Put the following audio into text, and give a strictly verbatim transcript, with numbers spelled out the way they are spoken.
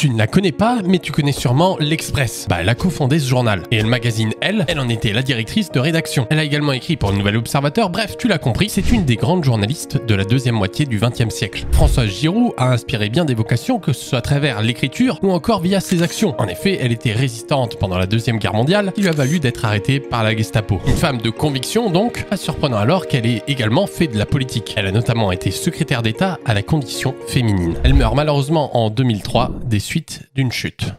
Tu ne la connais pas, mais tu connais sûrement l'Express. Bah, elle a cofondé ce journal. Et le magazine Elle, elle en était la directrice de rédaction. Elle a également écrit pour le Nouvel Observateur. Bref, tu l'as compris, c'est une des grandes journalistes de la deuxième moitié du vingtième siècle. Françoise Giroud a inspiré bien des vocations, que ce soit à travers l'écriture ou encore via ses actions. En effet, elle était résistante pendant la Deuxième Guerre mondiale, qui lui a valu d'être arrêtée par la Gestapo. Une femme de conviction donc, pas surprenant alors qu'elle ait également fait de la politique. Elle a notamment été secrétaire d'État à la condition féminine. Elle meurt malheureusement en deux mille trois des suites d'une chute.